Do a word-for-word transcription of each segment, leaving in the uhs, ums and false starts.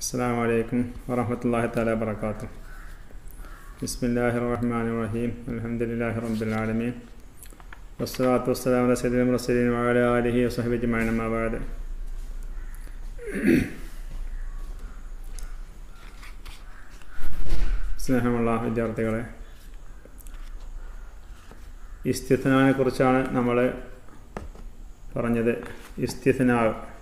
السلام عليكم ورحمة الله تعالى وبركاته. بسم الله الرحمن الرحيم. الحمد لله رب العالمين والصلاة والسلام على سيدنا المرسلين وعلى آله وصحبه أجمعين أما بعد. സ്നേഹമുള്ള വിദ്യാർത്ഥികളെ, ഇസ്തിത്നാനെ കുറിച്ചാണ് നമ്മൾ പറഞ്ഞത്. ഇസ്തിത്നാ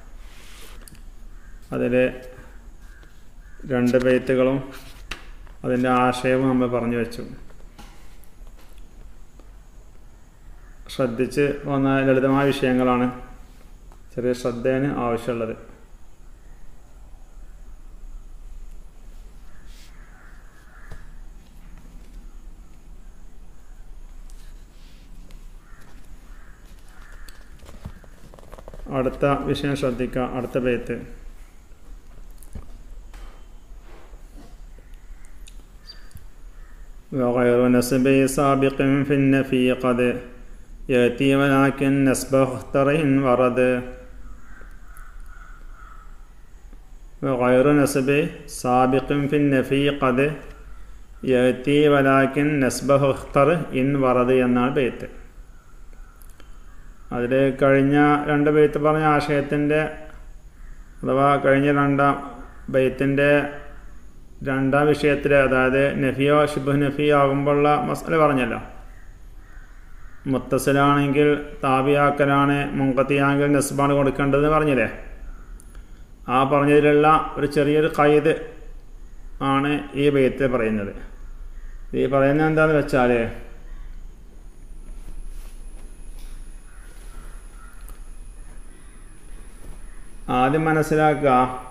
അതിലെ രണ്ട് ബൈത്തുകളും അതിൻ്റെ ആശയവും നമ്മൾ പറഞ്ഞു വെച്ചു. ശ്രദ്ധിച്ച് വന്ന ലളിതമായ വിഷയങ്ങളാണ്, ചെറിയ ശ്രദ്ധയാണ് ആവശ്യമുള്ളത്. അടുത്ത വിഷയം ശ്രദ്ധിക്കുക. അടുത്ത ബൈത്ത് وغير نسب سابق في النفي قد يأتي ولكن نسبه اختره ورد. وغير نسب سابق في النفي قد يأتي ولكن نسبه اختره إن ورد എന്നാണ് ബൈത്ത്. അതിൽ കഴിഞ്ഞ രണ്ട് ബൈത്ത് പറഞ്ഞ ആശയത്തിൻ്റെ അഥവാ കഴിഞ്ഞ രണ്ടാം ബൈത്തിൻ്റെ രണ്ടാം വിഷയത്തിൽ, അതായത് നഫിയോ ഷിബ് നഫി ആകുമ്പോഴുള്ള മസല പറഞ്ഞല്ലോ. മുത്തസിലാണെങ്കിൽ താബിയാക്കലാണ്, മുൻകത്തിയാണെങ്കിൽ നസ്ബാണ് കൊടുക്കേണ്ടതെന്ന് പറഞ്ഞില്ലേ. ആ പറഞ്ഞതിലുള്ള ഒരു ചെറിയൊരു ഖൈദ് ആണ് ഈ ബൈത്തിൽ പറയുന്നത്. ഈ പറയുന്നത് എന്താണെന്ന് വെച്ചാൽ, ആദ്യം മനസ്സിലാക്കുക,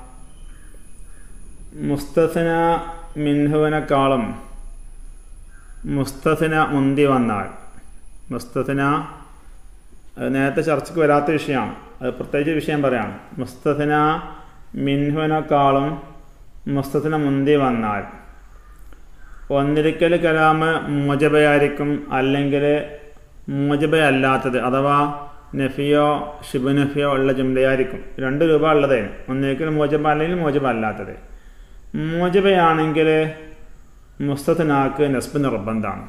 മുസ്തസ്ന മിൻഹുവിനെക്കാളും മുസ്തസ്ന മുന്തി വന്നാൽ, മുസ്തസ്ന നേരത്തെ ചർച്ചയ്ക്ക് വരാത്ത വിഷയമാണ്, അത് പ്രത്യേകിച്ച് വിഷയം പറയാണ്. മുസ്തസ്ന മിൻഹുവിനെക്കാളും മുസ്തസ്ന മുന്തി വന്നാൽ ഒന്നിരിക്കൽ കലാമ് മോജബയായിരിക്കും, അല്ലെങ്കിൽ മോജബയല്ലാത്തത് അഥവാ നഫിയോ ഷിബ് നഫിയോ ഉള്ള ജുംലയായിരിക്കും. രണ്ട് രൂപ ഉള്ളത്, ഒന്നിരിക്കൽ മോജബ അല്ലെങ്കിൽ മോജബ അല്ലാത്തത്. മോജബയാണെങ്കിൽ മുസ്തസ്നാക്ക് നസ്ബ് നിർബന്ധമാണ്.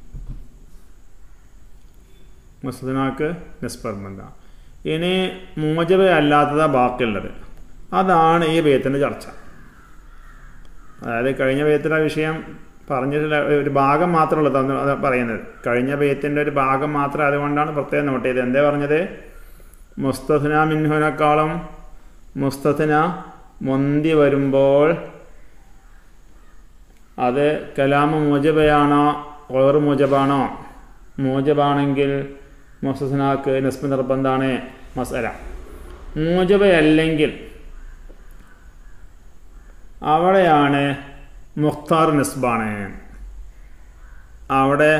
മുസ്തസ്നാക്ക് നസ്ബ് നിർബന്ധമാണ്. ഇനി മോജബ അല്ലാത്തതാണ് ബാക്കിയുള്ളത്. അതാണ് ഈ ബൈത്തിൻ്റെ ചർച്ച. അതായത് കഴിഞ്ഞ ബൈത്തിൻ്റെ വിഷയം പറഞ്ഞിട്ടുള്ള ഒരു ഭാഗം മാത്രമുള്ളത് അത് പറയുന്നത്. കഴിഞ്ഞ ബൈത്തിൻ്റെ ഒരു ഭാഗം മാത്രം, അതുകൊണ്ടാണ് പ്രത്യേകം നോട്ട് ചെയ്തത്. എന്തേ പറഞ്ഞത്? മുസ്തസ്ന മിൻഹുവിനേക്കാളും മുസ്തസ്ന മുന്തി വരുമ്പോൾ അത് കലാമ് മോജബയാണോ ഗൈർ മോജബാണോ? മോജബാണെങ്കിൽ മുസ്തസ്നാക്ക് നസ്ബ് നിർബന്ധമാണ് മസല. മോജബയല്ലെങ്കിൽ അവിടെയാണ് മുഖ്താർ നസ്ബാണ്. അവിടെ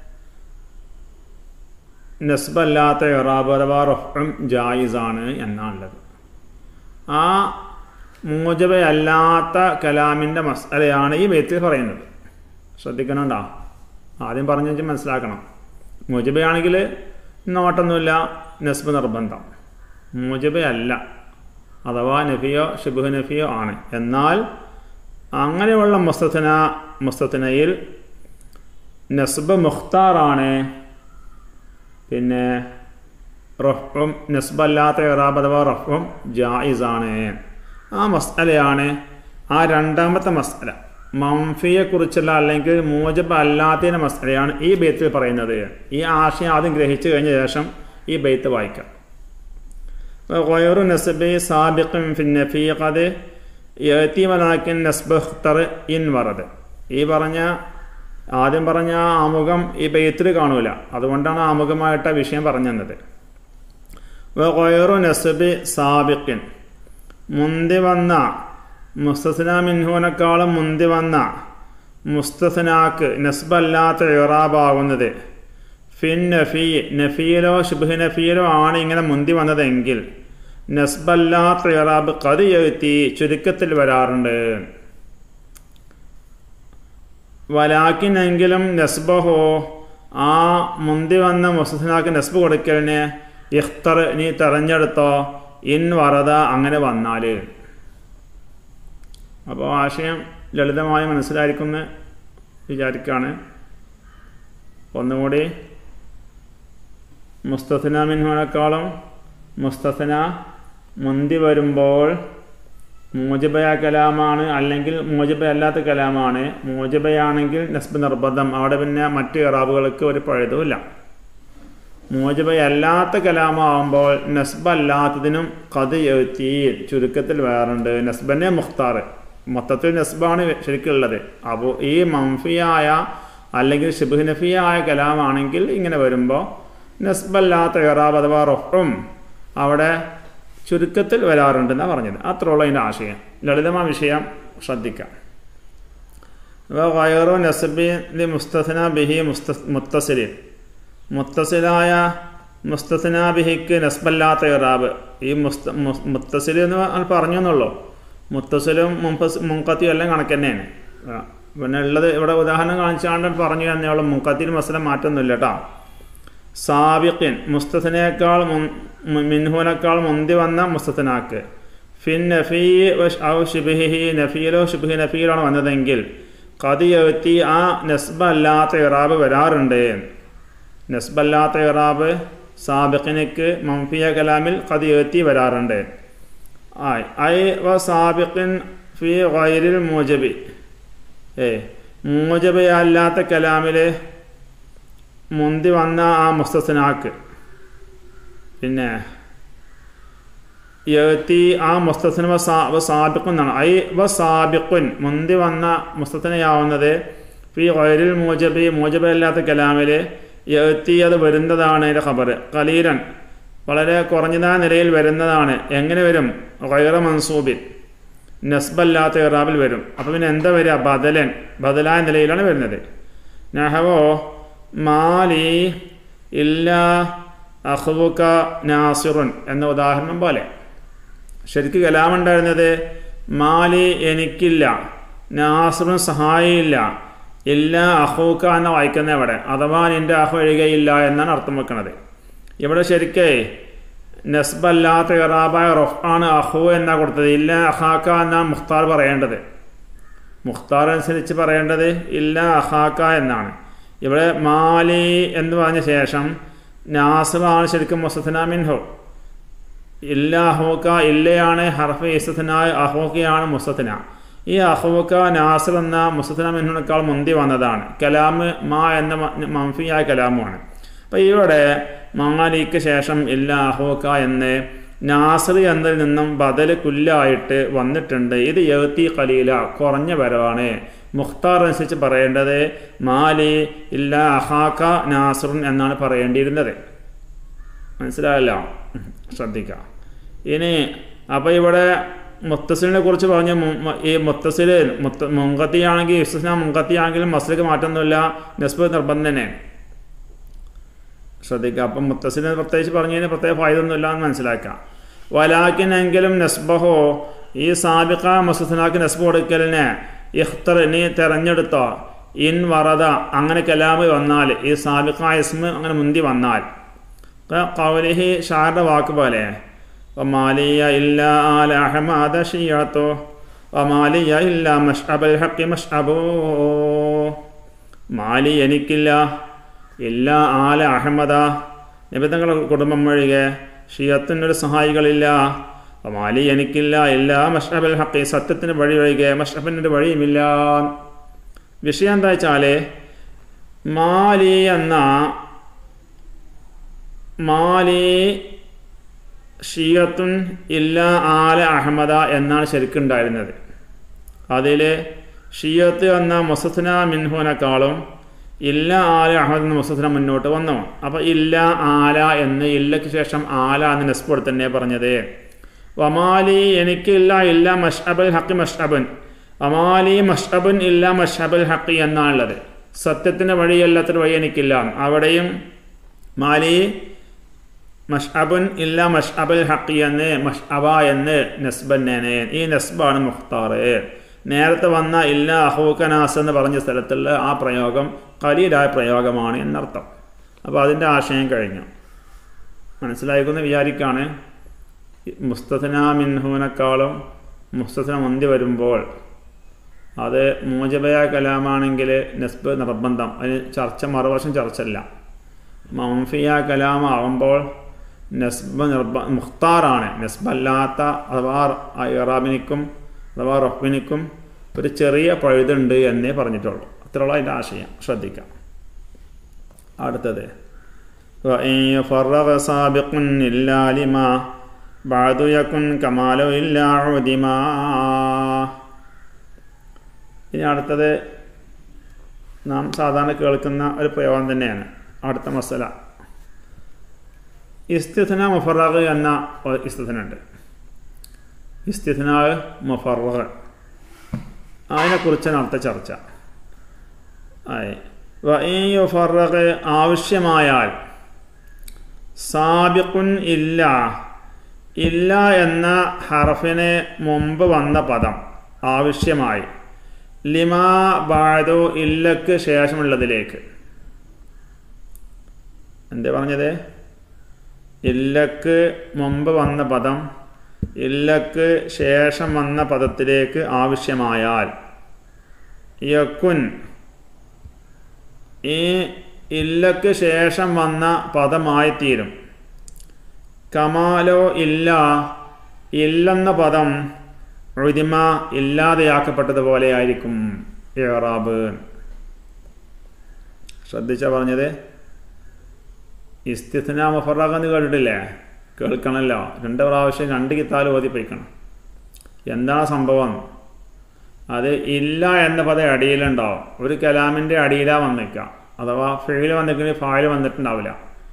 നസ്ബല്ലാത്ത ഇറാബ് അഥവാ റഫ്ഉം ജായിസാണ് എന്നാണുള്ളത്. ആ മോജബയല്ലാത്ത കലാമിൻ്റെ മസലയാണ് ഈ ബൈത്തിൽ പറയുന്നത്. ശ്രദ്ധിക്കണുണ്ടോ? ആദ്യം പറഞ്ഞു വെച്ച് മനസ്സിലാക്കണം. മോജബയാണെങ്കിൽ നോട്ടൊന്നുമില്ല, നസ്ബ് നിർബന്ധം. മോജബയല്ല അഥവാ നഫിയോ ഷിബ് നഫിയോ ആണ്. എന്നാൽ അങ്ങനെയുള്ള മുസ്തസ്ന മുസ്തസ്നയിൽ നസ്ബ് മുഖ്താറാണ്, പിന്നെ റഫ്ഉം നസ്ബല്ലാത്ത ഇറാബ് അഥവാ റഫ്ഉം ജായിസാണ്. ആ മസ്അലയാണ് ആ രണ്ടാമത്തെ മസ്അല. മംഫിയെക്കുറിച്ചുള്ള അല്ലെങ്കിൽ മോജബ അല്ലാത്തതിൻ്റെ മസ്അലയാണ് ഈ ബൈത്തിൽ പറയുന്നത്. ഈ ആശയം ആദ്യം ഗ്രഹിച്ചു കഴിഞ്ഞ ശേഷം ഈ ബൈത്ത് വായിക്കാം. ഗൈറു നസ്ബി സാബിഖിൻ ഫി നഫി ഖദ് യഅതി വലാകിൻ നസ്ബ് ഇഖ്തർ ഇൻ വറദ്. ഈ പറഞ്ഞ ആദ്യം പറഞ്ഞ ആമുഖം ഈ ബൈത്തിൽ കാണൂല, അതുകൊണ്ടാണ് ആമുഖമായിട്ട് വിഷയം പറഞ്ഞു തന്നത്. ഗൈറു നസ്ബി സാബിഖിൻ, മുന്തി വന്ന മുസ്തസ്ന മിൻഹുവിനേക്കാളും മുന്തി വന്ന മുസ്തസ്നാക്ക് നസ്ബല്ലാത്ത ഇറാബാകുന്നത് ഫിൻ നഫി, നഫിയിലോ ഷിബ്ഹ് നഫിയിലോ ആണ് ഇങ്ങനെ മുന്തി വന്നതെങ്കിൽ നസ്ബല്ലാത്ത ഇറാബ് ഖദ് യഅതി ചുരുക്കത്തിൽ വരാറുണ്ട്. വലാകിൻ എങ്കിലും നസ്ബഹോ, ആ മുന്തി വന്ന മുസ്തസ്നാക്ക് നസ്ബ് കൊടുക്കലിന് ഇഖ്തർ നീ തെരഞ്ഞെടുത്തോ ഇൻ വറദ അങ്ങനെ വന്നാൽ അപ്പോൾ ആശയം ലളിതമായി മനസ്സിലായിരിക്കുമെന്ന് വിചാരിക്കുകയാണ്. ഒന്നുകൂടി മുസ്തസ്ന മിൻഹുനേക്കാളും മുസ്തസ്ന മുന്തി വരുമ്പോൾ മൂജിബയ കലാമാണ്, അല്ലെങ്കിൽ മൂജിബയല്ലാത്ത കലാമാണ്. മൂജിബയാണെങ്കിൽ നസ്ബ് നിർബന്ധം, അവിടെ പിന്നെ മറ്റ് ഇറാബുകൾക്ക് ഒരു പഴുതുമില്ല. മൂജിബയല്ലാത്ത കലാമാവുമ്പോൾ നസ്ബല്ലാത്തതിനും ഖദ് യഅ്തി ചുരുക്കത്തിൽ വേറുണ്ട്. നസ്ബന്നെ മുഖ്താർ, മൊത്തത്തിൽ നസ്ബാണ് ശരിക്കുള്ളത്. അപ്പോൾ ഈ മംഫിയായ അല്ലെങ്കിൽ ഷിബ്ഹ് നഫിയായ കലാമാണെങ്കിൽ ഇങ്ങനെ വരുമ്പോൾ നസ്ബല്ലാത്ത ഇറാബ് അഥവാ റഫ്ഉം അവിടെ ചുരുക്കത്തിൽ വരാറുണ്ടെന്നാണ് പറഞ്ഞത്. അത്രയുള്ള അതിൻ്റെ ആശയം. ലളിതമായ വിഷയം ശ്രദ്ധിക്കാം. ഗൈറു നസ്ബി ലി മുസ്തസ്ന ബിഹി മുത്തസിലിൻ, മുത്തസിലായ മുസ്തസ്ന ബിഹിക്ക് നസ്ബല്ലാത്ത ഇറാബ്. ഈ മുസ്ത മുത്തസിൽ എന്ന് പറഞ്ഞു എന്നുള്ളൂ. മുത്തസിലും മുൻഫസ് മുൻഖത്തിയും എല്ലാം കണക്ക് തന്നെയാണ്. പിന്നെ ഉള്ളത് ഇവിടെ ഉദാഹരണം കാണിച്ചാണ്ട് പറഞ്ഞു തന്നെയുള്ളൂ. മുൻഖത്തിൽ മസല മാറ്റമൊന്നുമില്ല കേട്ടോ. സാബിഖിൻ മുസ്തസ്നയേക്കാൾ മിൻഹുനേക്കാൾ മുന്തി വന്ന മുസ്തസ്നാക്ക് ഫിൻ നഫീ ഔ ഷിബ്ഹിഹി, നഫീലോ ഷിബ്ഹി നഫീലാണ് വന്നതെങ്കിൽ ഖദ് യഅ്തി ആ നസ്ബല്ലാത്ത ഇറാബ് വരാറുണ്ട്. നസ്ബല്ലാത്ത ഇറാബ് സാബിഖിനക്ക് മംഫിയ കലാമിൽ ഖദ് യഅ്തി വരാറുണ്ട്. ആയ് ഐ വ സാബിഖിൻ ഫി ഗൈരിൽ മൂജബി, ഏ മൂജബയല്ലാത്ത കലാമിൽ മുന്തി വന്ന ആ മുസ്തസ്നാക്ക് പിന്നെ യഅ്തി ആ മുസ്തസ്ന വ സാബിഖുൻ എന്നാണ്. ഐ വ സാബിഖുൻ മുന്തി വന്ന മുസ്തസ്നയാവുന്നത് ഫി ഗൈരിൽ മൂജബി മൂജബയല്ലാത്ത കലാമിൽ യഅ്തി അത് വരുന്നതാണ്. അതിൻ്റെ ഖബർ ഖലീലൻ വളരെ കുറഞ്ഞതായ നിലയിൽ വരുന്നതാണ്. എങ്ങനെ വരും? ഗൈറ മൻസൂബിൻ നസ്ബല്ലാത്ത ഇറാബിൽ വരും. അപ്പോൾ പിന്നെ എന്താ വരിക? ബദലൻ, ബദലായ നിലയിലാണ് വരുന്നത്. നഹവോ മാലി ഇല്ലാ അഖ്വുക നാസിറുൻ എന്ന ഉദാഹരണം പോലെ. ശരിക്ക് കലാമുണ്ടായിരുന്നത് മാലി എനിക്കില്ല, നാസിറുൻ സഹായിയില്ല, ഇല്ല അഖ്വുക എന്ന വായിക്കുന്ന ഇവിടെ, അഥവാ നിൻ്റെ അഖ് ഒഴികയില്ല എന്നാണ് അർത്ഥം വെക്കുന്നത്. ഇവിടെ ശരിക്കേ നസ്ബല്ലാത്ത ഇറാബായ റഫ് ആണ് അഖു എന്നാണ് കൊടുത്തത്. ഇല്ല അഖാക്ക എന്നാണ് മുഖ്താർ പറയേണ്ടത്. മുഖ്താർ അനുസരിച്ച് പറയേണ്ടത് ഇല്ല അഖാക്ക എന്നാണ്. ഇവിടെ മാലി എന്ന് പറഞ്ഞ ശേഷം നാസിറാണ് ശരിക്കും മുസ്തസ്ന മിൻഹു. ഇല്ല അഹൂക്ക ഇല്ലയാണ് ഹർഫ് ഇസ്തിനായ, അഹൂക്കയാണ് മുസ്തസ്ന. ഈ അഹൂക്ക നാസിർ എന്ന മുസ്തസ്ന മിൻഹുനേക്കാൾ മുന്തി വന്നതാണ്. കലാമ് മാ എന്ന മംഫിയായ കലാമുമാണ്. അപ്പോൾ ഇവിടെ മാലിക്ക് ശേഷം ഇല്ല അഹൂക്ക എന്ന് നാസിർ എന്നതിൽ നിന്നും ബദൽ കുല്ലായിട്ട് വന്നിട്ടുണ്ട്. ഇത് യഅ്തി ഖലീല കുറഞ്ഞ വരവാണ്. മുഖ്താർ അനുസരിച്ച് പറയേണ്ടത് മാലി ഇല്ല അഹാക്ക നാസിറുൻ എന്നാണ് പറയേണ്ടിയിരുന്നത്. മനസ്സിലായല്ലോ? ശ്രദ്ധിക്കാം. ഇനി അപ്പോൾ ഇവിടെ മുത്തസിലിനെ കുറിച്ച് പറഞ്ഞ ഈ മുത്തസിൽ മുത്ത മുൻഖത്തിയാണെങ്കിൽ ഇസ്തിസ്ന മുൻഖത്തിയാണെങ്കിലും മസ്ലിക്ക് മാറ്റമൊന്നുമില്ല, നസ്ബ് നിർബന്ധം തന്നെ. ശ്രദ്ധിക്കുക. അപ്പം മുത്തസിലിനെ പ്രത്യേകിച്ച് പറഞ്ഞതിന് പ്രത്യേക ഫായതൊന്നുമില്ല എന്ന് മനസ്സിലാക്കാം. വലാക്കിൻ എങ്കിലും നസ്ബഹോ ഈ സാബിഖ മുസ്തസ്നാക്ക് നസ്ബ് കൊടുക്കലിനെ ഇഖ്തർ നീ തിരഞ്ഞെടുത്തോ ഇൻ വറദ അങ്ങനെ കലാമ് വന്നാൽ ഈ സാബിഖ ഇസ്മ അങ്ങനെ മുന്തി വന്നാൽ ഖൗലിഹി ഷാരുടെ വാക്ക് പോലെ വമാലിയ ഇല്ലാ ആല അഹ്മദ ഷിയതോ വമാലിയ ഇല്ലാ മഷ്അബൽ ഹഖി മഷ്അബോ, മാലി എനിക്കില്ല, ഇല്ല ആല അഹമ്മദ നബിതങ്ങളുടെ കുടുംബം ഒഴികെ ഷിയത്തിനൊരു സഹായികളില്ല. മാലി എനിക്കില്ല, ഇല്ല മഷ്അബൽ ഹഖി സത്യത്തിന് വഴി ഒഴികെ മഷ്അബിനൊരു വഴിയുമില്ല. വിഷയം എന്താ വെച്ചാൽ മാലി എന്ന മാലി ഷിയത്തുൻ ഇല്ല ആല അഹമ്മദ എന്നാണ് ശരിക്കുണ്ടായിരുന്നത്. അതിൽ ഷിയത്ത് എന്ന മുസ്തസ്ന മിൻഹുനേക്കാളും ഇല്ല ആല അഹമ്മദ് എന്ന മുസ്തസ്ന മുന്നോട്ട് വന്നു. അപ്പോൾ ഇല്ല ആല എന്ന് ഇല്ലയ്ക്ക് ശേഷം ആല എന്ന് നസ്ബ് തന്നെ പറഞ്ഞത്. വമാലി എനിക്കില്ല ഇല്ല മഷ്അബൽ ഹഖി മഷ്അബൻ, വമാലി മഷ്അബൻ ഇല്ല മഷ്അബൽ ഹഖി എന്നാണുള്ളത്. സത്യത്തിൻ്റെ വഴിയല്ലാത്തൊരു വഴി എനിക്കില്ല. അവിടെയും മാലി മഷ്അബൻ ഇല്ല മഷ്അബൽ ഹഖി എന്ന് മഷ്അബ എന്ന് നസ്ബന്നേനെ. ഈ നസ്ബാണ് മുഖ്താർ. നേരത്തെ വന്ന ഇല്ല അഹൂക നാസ് എന്ന് പറഞ്ഞ സ്ഥലത്തുള്ള ആ പ്രയോഗം ഖലീലായ പ്രയോഗമാണ് എന്നർത്ഥം. അപ്പോൾ അതിൻ്റെ ആശയം കഴിഞ്ഞു. മനസ്സിലായിക്കൊന്ന് വിചാരിക്കാണ്. മുസ്തസ്ന മിൻഹുനേക്കാളും മുസ്തസ്ന മുന്തി വരുമ്പോൾ അത് മൂജബയ കലാമാണെങ്കിൽ നസ്ബ് നിർബന്ധം, അതിന് ചർച്ച മറുവശം ചർച്ചല്ല. മംഫിയ കലാമാവുമ്പോൾ നസ്ബ് നിർബ മുഖ്താറാണ്. നസ്ബല്ലാത്ത അഥവാ ഇറാബിനിക്കും അഥവാ റഫ്ബിനിക്കും ഒരു ചെറിയ പഴുതുണ്ട് എന്നേ പറഞ്ഞിട്ടുള്ളൂ. അത്രയുള്ള അതിൻ്റെ ആശയം ശ്രദ്ധിക്കാം. അടുത്തത് ഇനി അടുത്തത് നാം സാധാരണ കേൾക്കുന്ന ഒരു പ്രയോഗം തന്നെയാണ്. അടുത്ത മസല ഇസ്തിഥ്ന മുഫറഗ് എന്ന ഇസ്തിഥ്ന ഉണ്ട്. ഇസ്തിഥ്ന മുഫറഗ് അതിനെക്കുറിച്ചാണ് അടുത്ത ചർച്ച. വഇയുഫറഗ് ആവശ്യമായാൽ സാബിഖുൻ ഇല്ല ഇല്ല എന്ന ഹർഫിന് മുമ്പ് വന്ന പദം ആവശ്യമായി ലിമാ ബഅദു ഇല്ലക്ക് ശേഷമുള്ളതിലേക്ക്. എന്താ പറഞ്ഞത്? ഇല്ലക്ക് മുമ്പ് വന്ന പദം ഇല്ലക്ക് ശേഷം വന്ന പദത്തിലേക്ക് ആവശ്യമായാൽ യക്കുൻ ഈ ഇല്ലക്ക് ശേഷം വന്ന പദമായിത്തീരും. കമാലോ ഇല്ല ഇല്ലെന്ന പദം ഉദിമ ഇല്ലാതെയാക്കപ്പെട്ടതുപോലെ ആയിരിക്കും ഇറാബ്. ശ്രദ്ധിച്ചാ പറഞ്ഞത്? ഇസ്തിഥ്ന മുഫറഗ് എന്ന് കേട്ടിട്ടില്ലേ? കേൾക്കണമല്ലോ. രണ്ട് പ്രാവശ്യം രണ്ട് കിത്താൽ ഓതിപ്പിക്കണം. എന്താണ് സംഭവം? അത് ഇല്ല എന്ന പദം അടിയിലുണ്ടാവും. ഒരു കലാമിൻ്റെ അടിയിലാ വന്നിക്കുക. അഥവാ ഫീൽ വന്നിട്ടെങ്കിൽ ഫായിൽ വന്നിട്ടുണ്ടാവില്ല.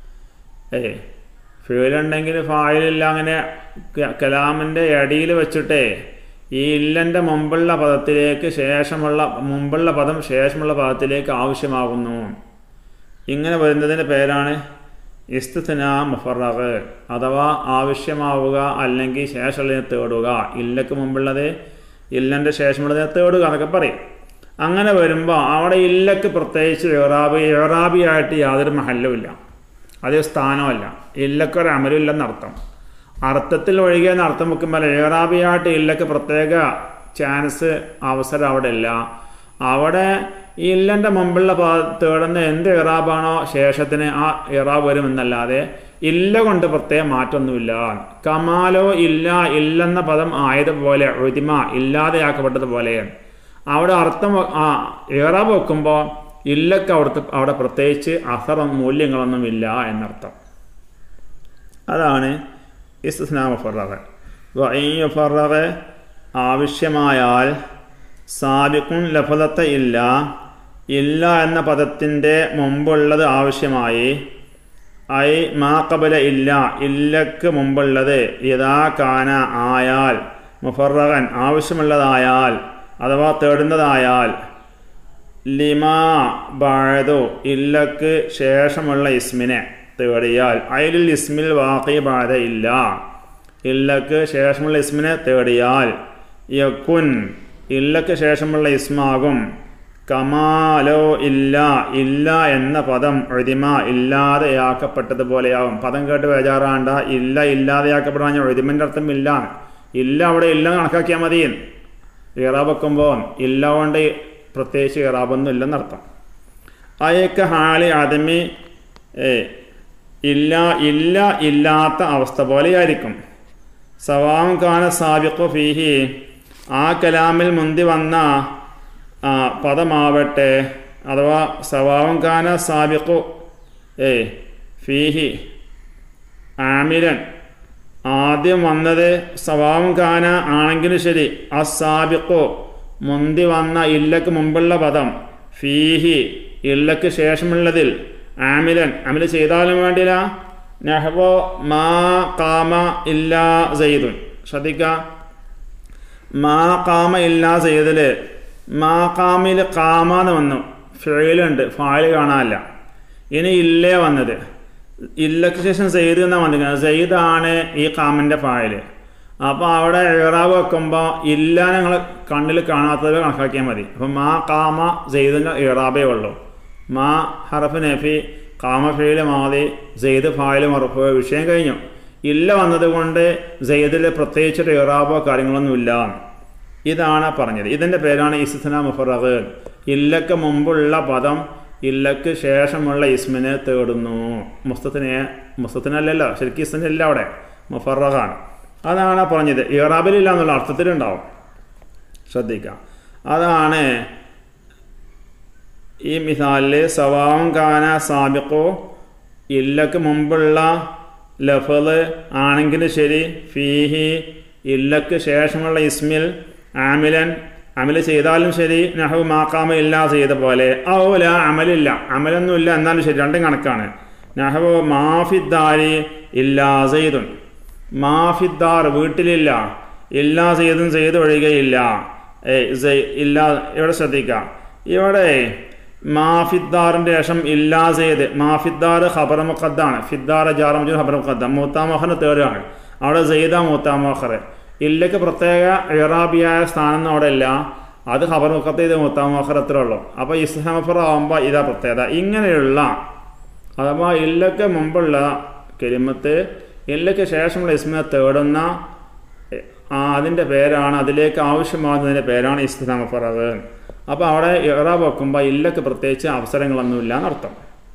ഏ ഫീലുണ്ടെങ്കിൽ ഫായിലില്ല. അങ്ങനെ കലാമിൻ്റെ അടിയിൽ വെച്ചിട്ടേ ഈ ഇല്ലൻ്റെ മുമ്പുള്ള പദത്തിലേക്ക് ശേഷമുള്ള മുമ്പുള്ള പദം ശേഷമുള്ള പദത്തിലേക്ക് ആവശ്യമാകുന്നു. ഇങ്ങനെ വരുന്നതിൻ്റെ പേരാണ് ഇസ്തിഥ്ന മുഫറഗ് അഥവാ ആവശ്യമാവുക അല്ലെങ്കിൽ ശേഷമുള്ളതിനെ തേടുക. ഇല്ലക്ക് മുമ്പുള്ളത് ഇല്ലൻ്റെ ശേഷമുള്ളതിനെ തേടുക എന്നൊക്കെ പറയും. അങ്ങനെ വരുമ്പോൾ അവിടെ ഇല്ലക്ക് പ്രത്യേകിച്ച് ഇറാബ് ഇറാബിയായിട്ട് യാതൊരു മഹല്ലുമില്ല, അത് സ്ഥാനമല്ല. ഇല്ലക്കൊരു അമലില്ലെന്നർത്ഥം. അർത്ഥത്തിൽ ഒഴികെയെന്ന് അർത്ഥം വെക്കുമ്പോൾ ഇറാബിയായിട്ട് ഇല്ലക്ക് പ്രത്യേക ചാൻസ് അവസരം അവിടെ ഇല്ല. അവിടെ ഇല്ലൻ്റെ മുമ്പുള്ള തേടുന്ന എന്ത് ഇറാബാണോ ശേഷത്തിന് ആ ഇറാബ് വരുമെന്നല്ലാതെ ഇല്ല കൊണ്ട് പ്രത്യേകം മാറ്റമൊന്നുമില്ല. കമാലോ ഇല്ല ഇല്ലെന്ന പദം ആയതുപോലെ ഉദിമ ഇല്ലാതെയാക്കപ്പെട്ടതുപോലെ അവിടെ അർത്ഥം ആ ഇറാബ് വെക്കുമ്പോൾ ഇല്ലക്ക് അവിടുത്തെ അവിടെ പ്രത്യേകിച്ച് അസറും മൂല്യങ്ങളൊന്നുമില്ല എന്നർത്ഥം. അതാണ് ഇസ്തിസ്നാ മുഫറഗ്. വഇയുഫറഗ് ആവശ്യമായാൽ സാബിഖുൻ ലഫദത്ത ഇല്ല ഇല്ല എന്ന പദത്തിൻ്റെ മുമ്പുള്ളത് ആവശ്യമായി. ഐ മാ ഖബല ഇല്ല ഇല്ലക്ക് മുമ്പുള്ളത് യഥാ കാന ആയാൽ മുഫറഗൻ ആവശ്യമുള്ളതായാൽ അഥവാ തേടുന്നതായാൽ ലിമാ ബഅദു ഇല്ലക്ക് ശേഷമുള്ള ഇസ്മിനെ തേടിയാൽ ഐലിൽ ഇസ്മിൽ വാഖി ബഅദ ഇല്ല ഇല്ലക്ക് ശേഷമുള്ള ഇസ്മിനെ തേടിയാൽ യക്കുൻ ഇല്ലക്ക് ശേഷമുള്ള ഇസ്മാകും കമാലോ ഇല്ല ഇല്ല എന്ന പദം ഉദിമ ഇല്ലാതെയാക്കപ്പെട്ടതുപോലെയാകും. പദം കേട്ട് ബേജാറാണ്ട. ഇല്ല ഇല്ലാതെയാക്കപ്പെടാൻ ഉദിമിൻ്റെ അർത്ഥം ഇല്ല. ഇല്ല അവിടെ ഇല്ല കണക്കാക്കിയാൽ മതി. ഇറാബ് വെക്കുമ്പോൾ ഇല്ല കൊണ്ട് പ്രത്യേകിച്ച് ഇറാബൊന്നും ഇല്ലെന്നർത്ഥം. അയക്ക ഹാലി ആദമി ഇല്ല ഇല്ല ഇല്ലാത്ത അവസ്ഥ പോലെയായിരിക്കും. സവാം കാന സാബിഖു ഫീഹി ആ കലാമിൽ മുന്തി വന്ന പദമാവട്ടെ അഥവാ സവാം കാന സാബിഖു ഏ ഫീഹി ആമിരൻ ആദ്യം വന്നത് സവാം കാന ആണെങ്കിലും ശരി അസാബിഖു മുന്തി വന്ന ഇല്ലക്ക് മുമ്പുള്ള പദം ഫീഹി ഇല്ലക്ക് ശേഷമുള്ളതിൽ ആമിലൻ അമിൽ ചെയ്താലും വേണ്ടില്ല. നഹ്വ മാ ഖാമ ഇല്ലാ സയ്യിദുൻ. ശ്രദ്ധിക്ക, മാ ഖാമ ഇല്ലാ സയ്യിദിൽ മാ ഖാമിൽ ഖാമ എന്ന് വന്നു. ഫിഇലുണ്ട്, ഫായിൽ കാണാനില്ല. ഇനി ഇല്ലേ വന്നത് ഇല്ലക്ക് ശേഷം സയ്യിദ് എന്നാണ് വന്നിരിക്കുന്നത്. സയ്യിദാണ് ഈ ഖാമിൻ്റെ ഫായിൽ. അപ്പോൾ അവിടെ ഇറാബ് വെക്കുമ്പോൾ ഇല്ല ഞങ്ങൾ കണ്ണിൽ കാണാത്തത് കണക്കാക്കിയാൽ മതി. അപ്പം മാ ഖാമ സയ്യിദിൻ്റെ ഇറാബേ ഉള്ളൂ. മാ ഹറഫ് നഫി ഖാമ ഫീല് മാതി സെയ്ദ് ഫായില് മർഫൂ വിഷയം കഴിഞ്ഞു. ഇല്ല വന്നതുകൊണ്ട് സെയ്ദിൽ പ്രത്യേകിച്ചൊരു ഇറാബോ കാര്യങ്ങളൊന്നും ഇല്ല. ഇതാണ് പറഞ്ഞത്. ഇതിൻ്റെ പേരാണ് ഇസ്തിസ്നാ മുഫറഗ്. ഇല്ലക്ക് മുമ്പുള്ള പദം ഇല്ലക്ക് ശേഷമുള്ള ഇസ്മിനെ തേടുന്നു. മുസ്തത്തിനെ മുസ്തത്തിനല്ലല്ലോ, ശരിക്കും ഇസ്മിനല്ല, അവിടെ മുഫറഗാണ്. അതാണ് പറഞ്ഞത്. ഇറാബിലില്ല എന്നുള്ള അർത്ഥത്തിലുണ്ടാവും, ശ്രദ്ധിക്കാം. അതാണ് ഈ മിസാലിൽ സവാവും കാന സാബിഖോ, ഇല്ലക്ക് മുമ്പുള്ള ലഫ്ള് ആണെങ്കിലും ശരി, ഫീഹി ഇല്ലക്ക് ശേഷമുള്ള ഇസ്മിൽ ആമിലൻ അമൽ ചെയ്താലും ശരി, നഹ്വ് മാക്കാമ ഇല്ല ചെയ്ത പോലെ, ഔല അമലില്ല അമലൊന്നുമില്ല എന്നാലും ശരി, രണ്ടും കണക്കാണ്. നഹ്വ് മാഫിദ്ദാരി ഇല്ലാ സെയ്ദുൻ, മാഫിദ്ദാർ വീട്ടിലില്ല, ഇല്ലാ സെയ്ദുൻ സെയ്ദ് ഒഴികയില്ല. ഇല്ല ഇവിടെ ശ്രദ്ധിക്കാം, ഇവിടെ മാഫിദ്ദാറിൻ്റെ ശേഷം ഇല്ലാ സെയ്ദ്, മാഫിദ്ദാർ ഖബർ മുഖദ്ദാണ്, ഫിദ്ദാർ ജാർ മജ്റൂർ ഖബർ മുഖദ്ദം, മൂത്താമോഹറിന് തേർഡാണ്, അവിടെ സെയ്ദ മൂത്താമോഹർ. ഇല്ലക്ക് പ്രത്യേക ഇറാബിയായ സ്ഥാനം അവിടെ ഇല്ല, അത് ഖബർ മുഖത്ത് ഇത് മൂത്താമോഹർ അത്രേ ഉള്ളൂ. അപ്പോൾ ഇസ്തിസ്നാ മുഫറഗ് ആകുമ്പോൾ ഇതാ പ്രത്യേകത. ഇങ്ങനെയുള്ള അഥവാ ഇല്ലക്ക് മുമ്പുള്ള കലിമത്ത് ഇല്ലക്ക് ശേഷമുള്ള ഇസ്മിനെ തേടുന്ന അതിൻ്റെ പേരാണ്, അതിലേക്ക് ആവശ്യമാകുന്നതിൻ്റെ പേരാണ് ഇസ്തിസ്നാ മുഫറഗ്. അപ്പോൾ അവിടെ ഇറാബ് വെക്കുമ്പോൾ ഇല്ലക്ക് പ്രത്യേകിച്ച് അവസരങ്ങളൊന്നുമില്ല എന്നർത്ഥം.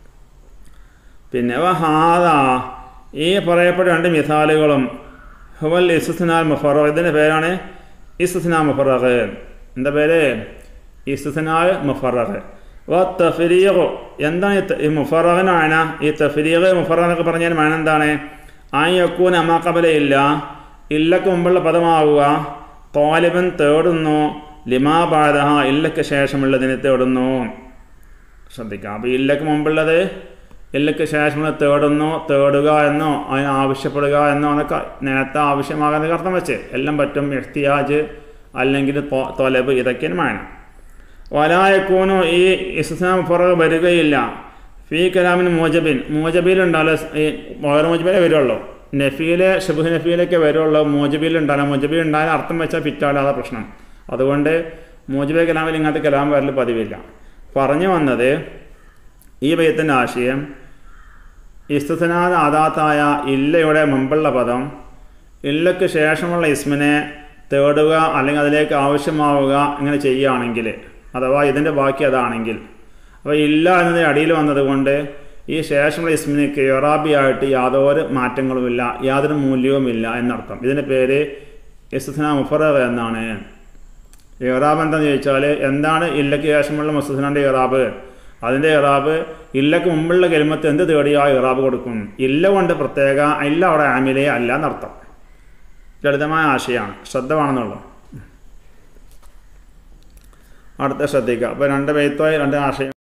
പിന്നെ വഹാദ, ഈ പറയപ്പെട്ട രണ്ട് മിസാലുകളും ഹുവൽ ഇസ്തിസ്നാ മുഫറഗ്, ഇതിൻ്റെ പേരാണ് ഇസ്തിസ്നാ മുഫറഗ്. എന്താ പേര്? ഇസ്തിസ്നാ മുഫറഗ്. വ തഫ്രീഖ്, എന്താണ് ഈ മുഫറഗിനാണ്? ഈ തഫ്രീഖ് മുഫറഗ് എന്നൊക്കെ പറഞ്ഞാൽ മാന എന്താണ്? ആ യക്കൂൻ അമാ ഖബല ഇല്ല, ഇല്ലക്ക് മുമ്പുള്ള പദമാവുക, താലിബൻ തേടുന്നു, ലിമാ ബഅദഹ ഇല്ലക്ക് ശേഷമുള്ളതിനെ തേടുന്നു. ശ്രദ്ധിക്കാം. അപ്പോൾ ഇല്ലക്ക് മുമ്പുള്ളത് ഇല്ലക്ക് ശേഷമുള്ളത് തേടുന്നു, തേടുക എന്നോ അതിന് ആവശ്യപ്പെടുക എന്നോ എന്നൊക്കെ നേരത്തെ ആവശ്യമാകുന്ന അർത്ഥം വെച്ച് എല്ലാം പറ്റും. ഇഹ്തിയാജ് അല്ലെങ്കിൽ തൊലബ്, ഇതൊക്കെയാണ് മാന. വലായക്കൂനു, ഈ ഇസ്തിസ്നാ മുഫറഗ് വരികയില്ല ഫീ കലാമിന് മൂജബിൻ, മൂജബിലുണ്ടാവില്ല, ഈ വേറെ മൂജബിലേ വരുള്ളൂ. നഫീലെ ഷുബ്ഹ് നഫീലൊക്കെ വരുള്ളൂ, മൂജബിൽ ഉണ്ടാവില്ല. മൂജബിൽ ഉണ്ടായാൽ അർത്ഥം വെച്ചാൽ ഫിറ്റാവില്ലാതെ പ്രശ്നം. അതുകൊണ്ട് മൂജബിലെ കലാമിൽ ഇങ്ങനത്തെ കലാം വരൽ പതിവില്ല. പറഞ്ഞു വന്നത് ഈ ബൈത്തിൻ്റെ ആശയം, ഇസ്തിസ്നാ അദാത്തായ ഇല്ലയുടെ മുമ്പുള്ള പദം ഇല്ലക്ക് ശേഷമുള്ള ഇസ്മിനെ തേടുക അല്ലെങ്കിൽ അതിലേക്ക് ആവശ്യമാവുക ഇങ്ങനെ ചെയ്യുകയാണെങ്കിൽ, അഥവാ ഇതിൻ്റെ ബാക്കി അതാണെങ്കിൽ, അപ്പോൾ ഇല്ല എന്നത് അടിയിൽ വന്നതുകൊണ്ട് ഈ ശേഷമുള്ള ഇസ്മിനിക്ക് ഇറാബിയായിട്ട് യാതൊരു മാറ്റങ്ങളുമില്ല, യാതൊരു മൂല്യവുമില്ല എന്നർത്ഥം. ഇതിൻ്റെ പേര് ഇസ്തിസ്നാ മുഫറഗ് എന്നാണ്. ഇറാബ് എന്താണെന്ന് ചോദിച്ചാൽ, എന്താണ് ഇല്ലക്ക് ശേഷമുള്ള മുസ്തസ്നാൻ്റെ ഇറാബ്? അതിൻ്റെ ഇറാബ് ഇല്ലക്ക് മുമ്പുള്ള കലിമത്ത് എന്ത് തേടിയോ ആ ഇറാബ് കൊടുക്കും. ഇല്ല കൊണ്ട് പ്രത്യേക ഇല്ല അവിടെ ആമിലേ അല്ല എന്നർത്ഥം. ലളിതമായ ആശയമാണ്, ശ്രദ്ധ വേണമെന്നുള്ളൂ. അടുത്ത ശ്രദ്ധിക്കുക. അപ്പോൾ രണ്ട് ബൈത്തായി രണ്ട് ആശയം.